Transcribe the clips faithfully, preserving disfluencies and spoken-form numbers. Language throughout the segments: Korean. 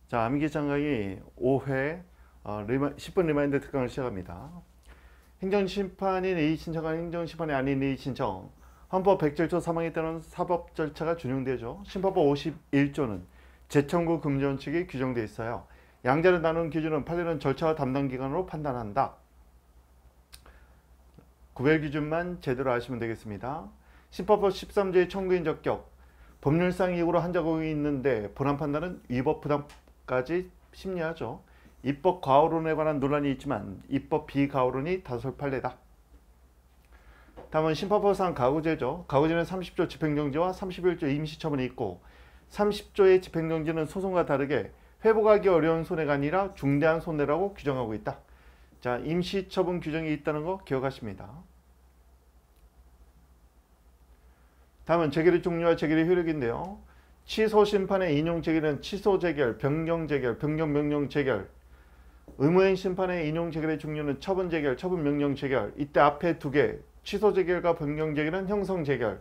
자, 암기장 강의 오 회 어, 리마, 십 분 리마인드 특강을 시작합니다. 행정심판인 A 신청한 행정심판이 아닌 A 신청. 헌법 백 칠 조 삼 항에 따른 사법 절차가 준용되죠. 심파법 오십일 조는 재청구 금지 원칙이 규정되어 있어요. 양자를 나눈 기준은 판례는 절차와 담당 기관으로 판단한다. 구별 기준만 제대로 아시면 되겠습니다. 심파법 십삼 조의 청구인 적격. 법률상 이유로 한자공이 있는데 본안 판단은 위법 부담까지 심리하죠. 입법 과오론에 관한 논란이 있지만 입법 비과오론이 다솔 판례다. 다음은 심파법상 가구제죠. 가구제는 삼십 조 집행정지와 삼십일 조 임시처분이 있고 삼십 조의 집행정지는 소송과 다르게 회복하기 어려운 손해가 아니라 중대한 손해라고 규정하고 있다. 자, 임시처분 규정이 있다는 거 기억하십니다. 다음은 재결의 종류와 재결의 효력인데요. 취소 심판의 인용 재결은 취소 재결, 변경 재결, 변경 명령 재결. 의무행 심판의 인용 재결의 종류는 처분 재결, 처분 명령 재결. 이때 앞에 두 개, 취소 재결과 변경 재결은 형성 재결.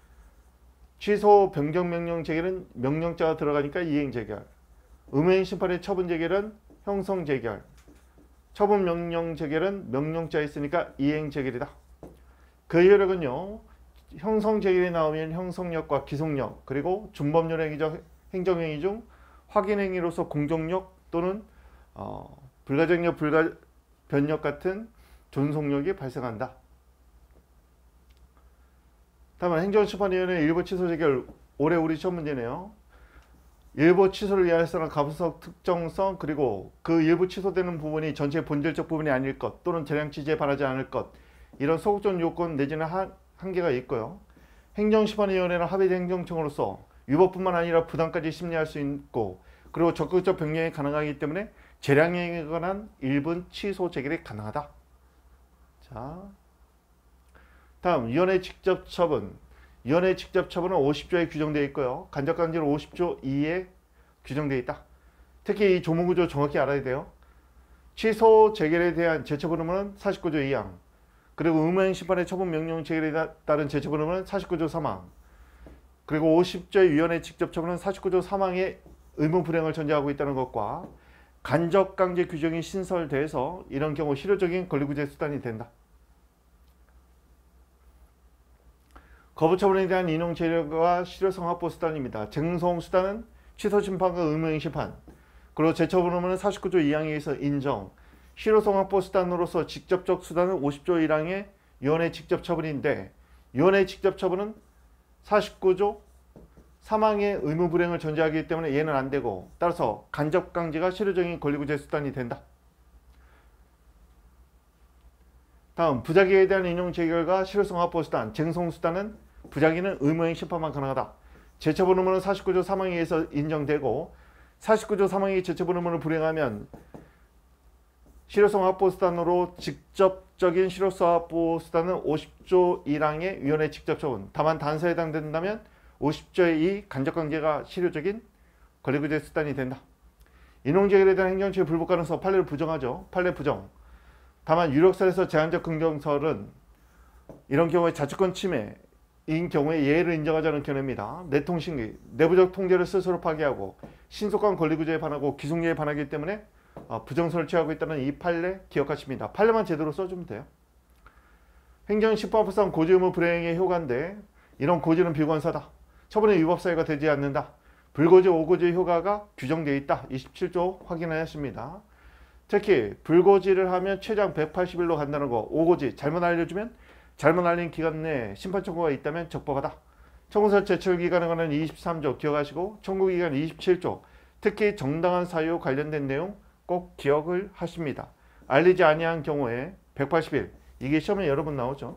취소 변경 명령 재결은 명령자가 들어가니까 이행 재결. 의무행 심판의 처분 재결은 형성 재결. 처분 명령 재결은 명령자 있으니까 이행 재결이다. 그 효력은요. 형성 재결이 나오면 형성력과 기속력, 그리고 준법률 행위적 행정행위 중 확인행위로서 공정력 또는 어, 불가정력, 불가변력 같은 존속력이 발생한다. 다음은 행정심판위원회 일부 취소 재결. 올해 우리 시험 문제네요. 일부 취소를 위하여서는 가부석 특정성, 그리고 그 일부 취소되는 부분이 전체 본질적 부분이 아닐 것 또는 재량 취지에 반하지 않을 것, 이런 소극적 요건 내지는 한, 한계가 있고요. 행정심판위원회는 합의된 행정청으로서 위법뿐만 아니라 부당까지 심리할 수 있고, 그리고 적극적 변경이 가능하기 때문에 재량행위에 관한 일분 취소 재결이 가능하다. 자, 다음 위원회 직접 처분. 위원회 직접 처분은 오십 조에 규정되어 있고요. 간접강제로 오십 조 이에 규정되어 있다. 특히 이 조문구조 정확히 알아야 돼요. 취소 재결에 대한 제처분 의무는 사십구 조 이 항, 그리고 의무행 심판의 처분 명령 재결에 따른 제처분 의무는 사십구 조 삼 항, 그리고 오십 조의 위원회 직접 처분은 사십구 조 삼 항의 의무 불행을 전제하고 있다는 것과 간접강제 규정이 신설돼서 이런 경우 실효적인 권리구제 수단이 된다. 거부처분에 대한 인용 재료가 실효성 확보 수단입니다. 쟁송 수단은 취소 심판과 의무행 심판, 그리고 재처분 의무는 사십구 조 이 항에 의해서 인정. 실효성 확보 수단으로서 직접적 수단은 오십 조 일 항의 위원회 직접 처분인데, 위원회 직접 처분은 사십구 조 삼 항의 의무 불행을 전제하기 때문에 얘는 안 되고, 따라서 간접 강제가 실효적인 권리구제 수단이 된다. 다음 부작위에 대한 인용 재결과 실효성 확보 수단. 쟁송 수단은 부작위는 의무행 심판만 가능하다. 제처분 의무는 사십구 조 삼 항에 의해서 인정되고, 사십구 조 삼 항이 제처분 의무를 불행하면 실효성 확보 수단으로 직접적인 실효성 확보 수단은 오십 조 일 항의 위원회 직접 처분. 다만 단서에 해당된다면 오십 조의 이 간접강제가 실효적인 권리구제 수단이 된다. 인용재결에 대한 행정처의 불복 가능성. 판례를 부정하죠. 판례 부정. 다만 유력설에서 제한적 긍정설은 이런 경우에 자치권 침해인 경우에 예외를 인정하지 않은 견해입니다. 내통신기, 내부적 통제를 스스로 파기하고 신속한 권리구제에 반하고 기속력에 반하기 때문에 부정설을 취하고 있다는 이 판례 기억하십니다. 판례만 제대로 써주면 돼요. 행정심판법상 고지 의무 불이행의 효과인데, 이런 고지는 비관사다. 처분의 위법 사유가 되지 않는다. 불고지, 오고지의 효과가 규정되어 있다. 이십칠 조 확인하였습니다. 특히 불고지를 하면 최장 백팔십 일로 간다는 거. 오고지, 잘못 알려주면 잘못 알린 기간 내에 심판 청구가 있다면 적법하다. 청구서 제출 기간에 관한 이십삼 조 기억하시고, 청구기간 이십칠 조, 특히 정당한 사유 관련된 내용 꼭 기억을 하십니다. 알리지 아니한 경우에 백팔십 일, 이게 시험에 여러 번 나오죠.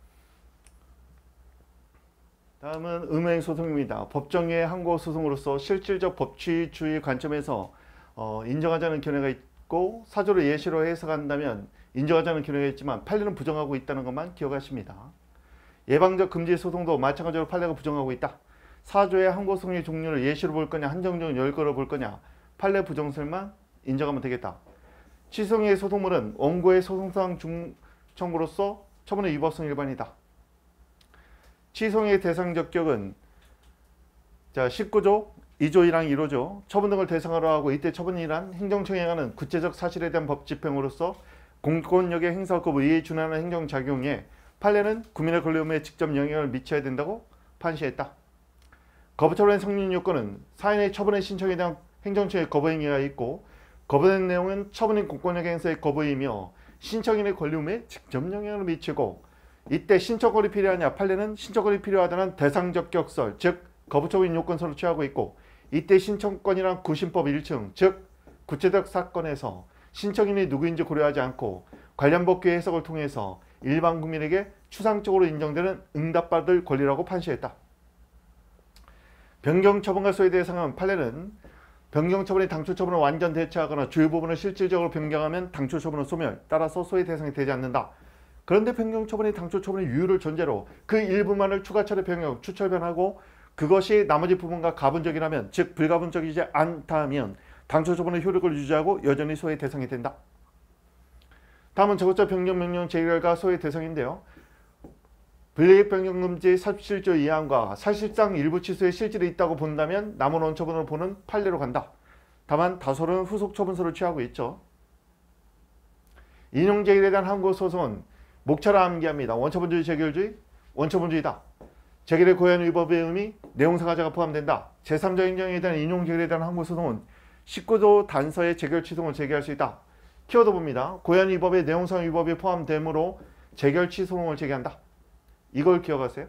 다음은 의무행 소송입니다. 법정의 항고 소송으로서 실질적 법치주의 관점에서 어, 인정하자는 견해가 있고, 사조를 예시로 해석한다면 인정하자는 견해가 있지만 판례는 부정하고 있다는 것만 기억하십니다. 예방적 금지 소송도 마찬가지로 판례가 부정하고 있다. 사조의 항고 소송의 종류를 예시로 볼 거냐, 한정적인 열거로 볼 거냐, 판례 부정설만 인정하면 되겠다. 취소의 소송물은 원고의 소송상 중청구로서 처분의 위법성 일반이다. 취소의 대상 적격은 자 십구 조 이 조 일 항 일 호죠. 처분 등을 대상으로 하고 이때 처분이란 행정청에 관한 구체적 사실에 대한 법 집행으로서 공권력의 행사 거부 이에 준하는 행정작용에 판례는 국민의 권리의무에 직접 영향을 미쳐야 된다고 판시했다. 거부처분의 성립 요건은 사인의 처분의 신청에 대한 행정처의 거부 행위가 있고 거부된 내용은 처분인 공권력 행사의 거부이며 신청인의 권리 의무에 직접 영향을 미치고 이때 신청권이 필요하냐 판례는 신청권이 필요하다는 대상적 격설 즉 거부처분 요건서를 취하고 있고 이때 신청권이란 구신법 일 층 즉 구체적 사건에서 신청인이 누구인지 고려하지 않고 관련 법규의 해석을 통해서 일반 국민에게 추상적으로 인정되는 응답받을 권리라고 판시했다. 변경처분과 소의 대상은 판례는 변경처분이 당초처분을 완전 대체하거나 주요 부분을 실질적으로 변경하면 당초처분은 소멸, 따라서 소의 대상이 되지 않는다. 그런데 변경처분이 당초처분의 유효를 전제로 그 일부만을 추가처리 변경, 추처변하고 그것이 나머지 부분과 가분적이라면 즉 불가분적이지 않다면 당초처분의 효력을 유지하고 여전히 소의 대상이 된다. 다음은 저것자 변경명령 재결과 소의 대상인데요. 불이익 변경금지 사십칠 조 이 항과 사실상 일부 취소에 실질이 있다고 본다면 남은 원처분으로 보는 판례로 간다. 다만 다소는 후속 처분서를 취하고 있죠. 인용재결에 대한 항고소송은 목차를 암기합니다. 원처분주의 재결주의, 원처분주의다. 재결의 고유한 위법의 의미, 내용상하자가 포함된다. 제삼 조 행정에 대한 인용재결에 대한 항고소송은 십구 조 단서의 재결 취소를 제기할 수 있다. 키워드 봅니다. 고유한 위법의 내용상 위법이 포함되므로 재결 취소를 제기한다. 이걸 기억하세요.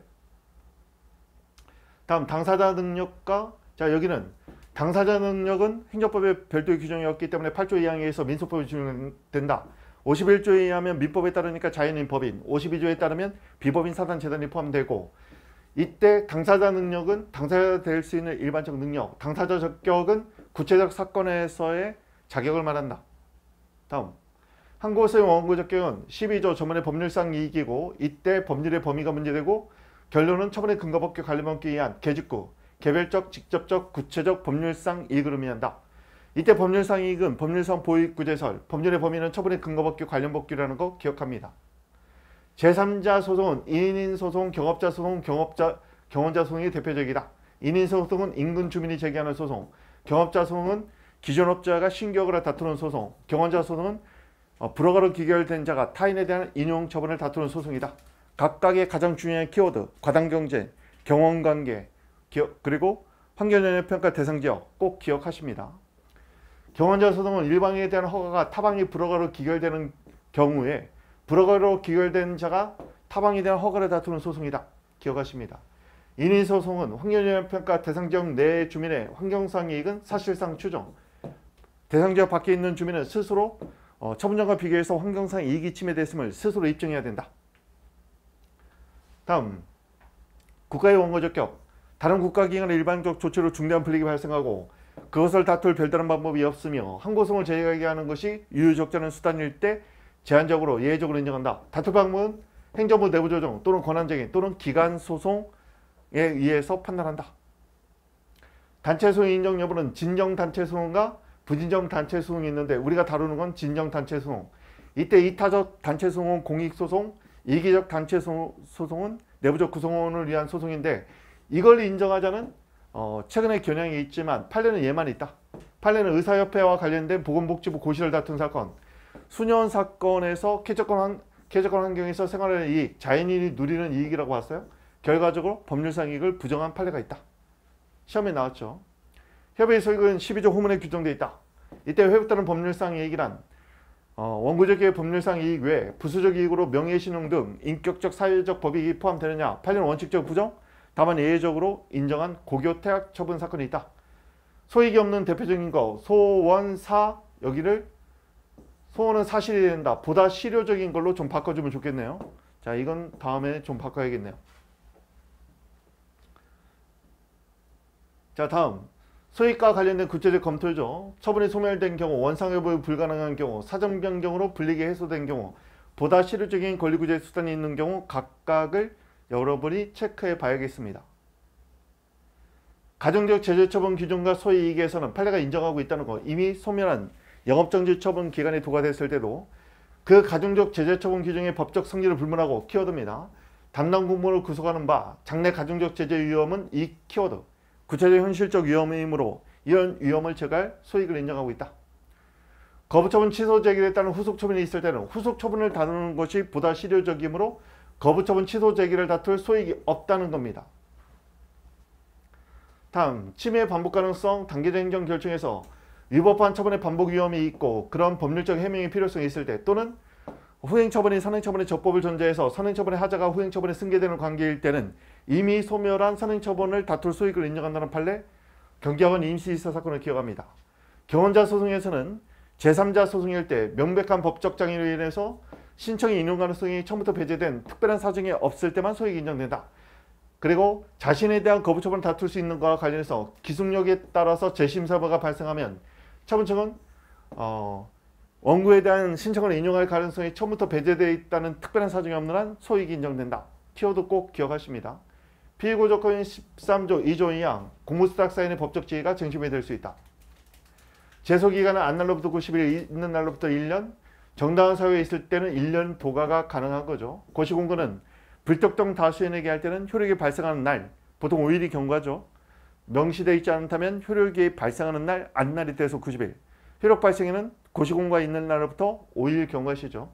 다음 당사자 능력과 자 여기는 당사자 능력은 행정법의 별도의 규정이 없기 때문에 팔 조 이 항에 의해서 민소법이 적용된다. 오십일 조에 의하면 민법에 따르니까 자연인 법인, 오십이 조에 따르면 비법인 사단 재단이 포함되고 이때 당사자 능력은 당사자가 될 수 있는 일반적 능력, 당사자 적격은 구체적 사건에서의 자격을 말한다. 다음 항고소의 원고 적격은 십이 조 전문의 법률상 이익이고 이때 법률의 범위가 문제되고 결론은 처분의 근거법규 관련법규에 의한 개직구, 개별적, 직접적, 구체적 법률상 이익을 의미한다. 이때 법률상 이익은 법률상 보익구제설, 법률의 범위는 처분의 근거법규 관련법규라는 거 기억합니다. 제삼자 소송은 인인 소송, 경업자 소송, 경업자, 경원자 소송이 대표적이다. 인인 소송은 인근 주민이 제기하는 소송, 경업자 소송은 기존 업자가 신규업을 다투는 소송, 경원자 소송은 어, 불허가로 기결된 자가 타인에 대한 인용 처분을 다투는 소송이다. 각각의 가장 중요한 키워드, 과당경제, 경원관계, 기억, 그리고 환경영향평가 대상지역 꼭 기억하십니다. 경원자 소송은 일방에 대한 허가가 타방이 불허가로 기결되는 경우에 불허가로 기결된 자가 타방에 대한 허가를 다투는 소송이다. 기억하십니다. 인인소송은 환경영향평가 대상지역 내 주민의 환경상 이익은 사실상 추정, 대상지역 밖에 있는 주민은 스스로 어, 처분전과 비교해서 환경상 이익이 침해됐음을 스스로 입증해야 된다. 다음 국가의 원고적격. 다른 국가기관의 일반적 조치로 중대한 불이익이 발생하고 그것을 다툴 별다른 방법이 없으며 항고소송을 제기하게 하는 것이 유효적절한 수단일 때 제한적으로 예외적으로 인정한다. 다툴 방법은 행정부 내부조정 또는 권한쟁의 또는 기간소송에 의해서 판단한다. 단체소송 인정 여부는 진정단체소송과 부진정 단체소송이 있는데 우리가 다루는 건 진정단체소송. 이때 이타적 단체소송은 공익소송, 이기적 단체소송은 내부적 구성원을 위한 소송인데 이걸 인정하자는 어, 최근에 겨냥이 있지만 판례는 예만 있다. 판례는 의사협회와 관련된 보건복지부 고시를 다툰 사건, 수년 사건에서 쾌적한, 쾌적한 환경에서 생활하는 이익, 자연인이 누리는 이익이라고 봤어요. 결과적으로 법률상 이익을 부정한 판례가 있다. 시험에 나왔죠. 협의의 소익은 십이 조 후문에 규정되어 있다. 이때 회부되는 법률상 이익이란 어, 원고적의 법률상 이익 외에 부수적 이익으로 명예신용 등 인격적 사회적 법익이 포함되느냐. 판례는 원칙적 부정, 다만 예외적으로 인정한 고교 퇴학 처분 사건이 있다. 소익이 없는 대표적인 거 소원사 여기를 소원은 사실이 된다. 보다 실효적인 걸로 좀 바꿔주면 좋겠네요. 자, 이건 다음에 좀 바꿔야겠네요. 자, 다음 소익과 관련된 구체적 검토죠. 처분이 소멸된 경우, 원상회복이 불가능한 경우, 사정 변경으로 불리게 해소된 경우, 보다 실효적인 권리구제 수단이 있는 경우 각각을 여러분이 체크해 봐야겠습니다. 가정적 제재처분 기준과 소이익에서는 판례가 인정하고 있다는 거, 이미 소멸한 영업정지 처분 기간이 도과됐을 때도 그 가정적 제재처분 규정의 법적 성질을 불문하고 키워드입니다. 담당 공무원을 구속하는 바 장래 가정적 제재 위험은 이 키워드. 구체적 현실적 위험이므로 이런 위험을 제거할 소익을 인정하고 있다. 거부처분 취소 제기에 따른 후속처분이 있을 때는 후속처분을 다루는 것이 보다 실효적이므로 거부처분 취소 제기를 다툴 소익이 없다는 겁니다. 다음, 침해 반복 가능성 단계적 행정 결정에서 위법한 처분의 반복 위험이 있고 그런 법률적 해명의 필요성이 있을 때 또는 후행처분이 선행처분의 적법을 전제해서 선행처분의 하자가 후행처분에 승계되는 관계일 때는 이미 소멸한 선행처분을 다툴 소익을 인정한다는 판례 경기학원 임시이사 사건을 기억합니다. 경원자 소송에서는 제삼자 소송일 때 명백한 법적 장애로 인해서 신청이 인용 가능성이 처음부터 배제된 특별한 사정이 없을 때만 소익이 인정된다. 그리고 자신에 대한 거부처분을 다툴 수 있는 것과 관련해서 기승력에 따라서 재심사부가 발생하면 처분청은 어, 원고에 대한 신청을 인용할 가능성이 처음부터 배제되어 있다는 특별한 사정이 없는 한 소익이 인정된다. 키워드 꼭 기억하십니다. 피고 조건인 십삼조 이조 이항 공무수탁 사인의 법적 지위가 쟁점이 될 수 있다. 제소기간은 안 날로부터 구십 일 있는 날로부터 일 년, 정당한 사유에 있을 때는 일 년 도과가 가능한 거죠. 고시공고는 불특정 다수인에게 할 때는 효력이 발생하는 날, 보통 오 일이 경과죠. 명시되어 있지 않다면 효력이 발생하는 날, 안날이 돼서 구십 일. 효력 발생에는 고시공고가 있는 날로부터 오 일 경과시죠.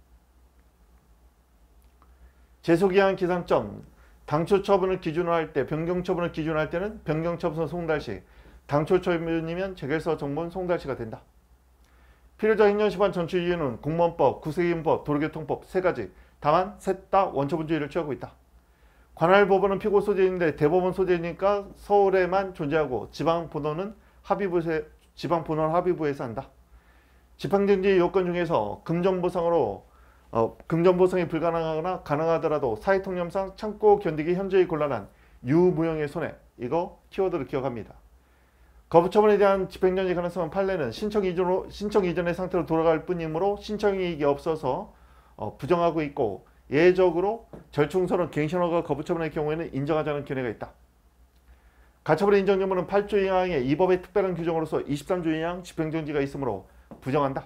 제소기한 기상점, 당초 처분을 기준으로 할 때, 변경 처분을 기준으로 할 때는 변경 처분 송달시, 당초 처분이면 재결서 정본 송달시가 된다. 필요적 행정시반 전체 이유는 공무원법, 국세기금법, 도로교통법 세 가지. 다만 셋 다 원처분주의를 취하고 있다. 관할법원은 피고 소재인데 대법원 소재니까 서울에만 존재하고 지방본원은 합의부에, 지방본원 합의부에서 한다. 집행정지 요건 중에서 금전보상으로 어, 금전보상이 불가능하거나 가능하더라도 사회통념상 참고 견디기 현저히 곤란한 유무형의 손해. 이거 키워드를 기억합니다. 거부처분에 대한 집행정지 가능성은 판례는 신청 이전으로, 신청 이전의 상태로 돌아갈 뿐이므로 신청이익이 없어서 어, 부정하고 있고 예외적으로 절충선언 갱신허가 거부처분의 경우에는 인정하지 않은 견해가 있다. 가처분의 인정 여부는 팔조 이항에 이 법의 특별한 규정으로서 이십삼조 이항 집행정지가 있으므로 부정한다.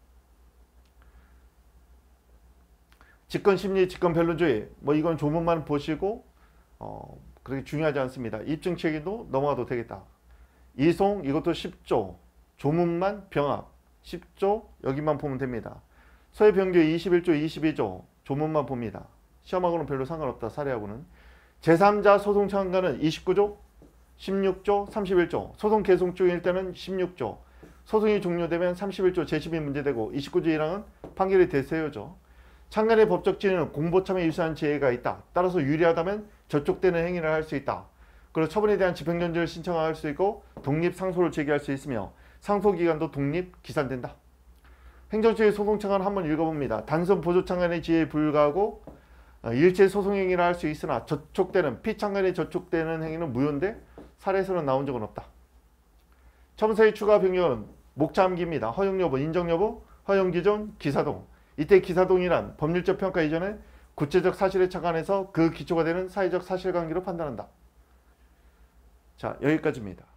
직권심리, 직권변론주의 뭐 이건 조문만 보시고 어, 그렇게 중요하지 않습니다. 입증책임도 넘어가도 되겠다. 이송 이것도 십조 조문만 병합 십조 여기만 보면 됩니다. 소외변규 이십일조 이십이조 조문만 봅니다. 시험하고는 별로 상관없다. 사례하고는. 제삼자 소송 참가는 이십구조 십육조 삼십일조 소송 계속 중일 때는 십육조 소송이 종료되면 삼십일조 재심이 문제되고 이십구조 일 항은 판결이 대세요죠. 참관의 법적 지위는 공보참에 유사한 지혜가 있다. 따라서 유리하다면 저촉되는 행위를 할 수 있다. 그리고 처분에 대한 집행정지를 신청할 수 있고 독립상소를 제기할 수 있으며 상소기간도 독립 기산된다. 행정처의 소송창은 한번 읽어봅니다. 단순 보조창간의 지혜에 불과하고 일체 소송행위를 할 수 있으나 저촉되는 피창간에 저촉되는 행위는 무효인데 사례에서는 나온 적은 없다. 첨사의 추가 변경은 목차암기입니다. 허용여부, 인정여부, 허용기존, 기사동. 이때 기사동이란 법률적 평가 이전에 구체적 사실에 착안해서 그 기초가 되는 사회적 사실관계로 판단한다. 자, 여기까지입니다.